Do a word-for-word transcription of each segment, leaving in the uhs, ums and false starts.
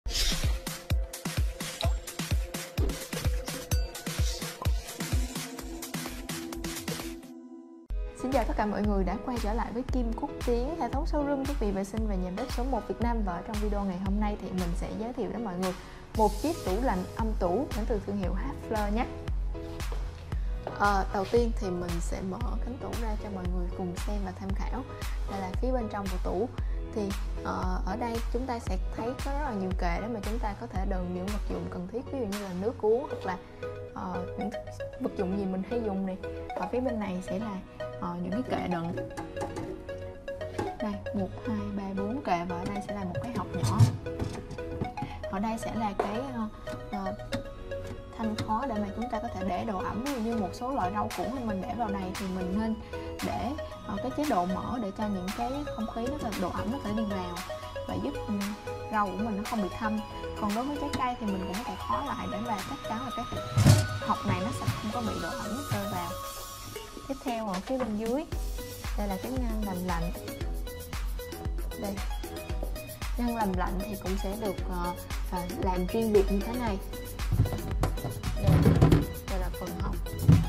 Xin chào tất cả mọi người đã quay trở lại với Kim Quốc Tiến, hệ thống showroom thiết bị vệ sinh và nhà bếp số một Việt Nam. Và trong video ngày hôm nay thì mình sẽ giới thiệu đến mọi người một chiếc tủ lạnh âm tủ đến từ thương hiệu Hafler nhé. À, đầu tiên thì mình sẽ mở cánh tủ ra cho mọi người cùng xem và tham khảo. Đây là phía bên trong của tủ. Thì uh, ở đây chúng ta sẽ thấy có rất là nhiều kệ để mà chúng ta có thể đựng những vật dụng cần thiết, ví dụ như là nước uống hoặc là uh, những vật dụng gì mình hay dùng này. Ở phía bên này sẽ là uh, những cái kệ đựng. Đây, một, hai, ba, bốn kệ, và ở đây sẽ là một cái hộc nhỏ. Ở đây sẽ là cái uh, uh, thanh khó để mà chúng ta có thể để đồ ẩm. Ví dụ như một số loại rau củ mà mình để vào này thì mình nên để uh, cái chế độ mở để cho những cái không khí nó độ ẩm nó phải đi vào và giúp um, rau của mình nó không bị thâm. Còn đối với trái cây thì mình cũng có thể khóa lại để là chắc chắn là cái hộc này nó sẽ không có bị độ ẩm rơi vào. Tiếp theo ở phía bên dưới đây là cái ngăn làm lạnh. Đây, ngăn làm lạnh thì cũng sẽ được uh, làm riêng biệt như thế này. Đây, đây là phần hộc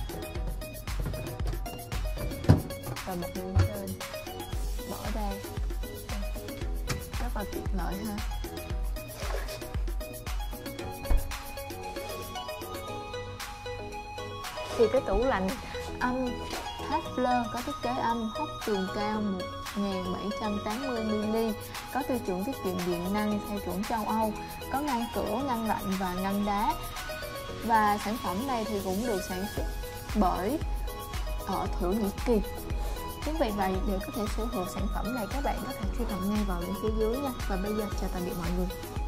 và một bên trên mở ra. Đây, rất là tiện lợi ha. Thì cái tủ lạnh âm Hafler có thiết kế âm hốc tường cao một nghìn bảy trăm tám mươi mi-li-mét, có tiêu chuẩn tiết kiệm điện năng theo chuẩn châu Âu, có ngăn cửa, ngăn lạnh và ngăn đá. Và sản phẩm này thì cũng được sản xuất bởi ở Thổ Nhĩ Kỳ. Chính vì vậy để có thể sở hữu sản phẩm này, các bạn có thể truy cập ngay vào link phía dưới nha. Và bây giờ chào tạm biệt mọi người.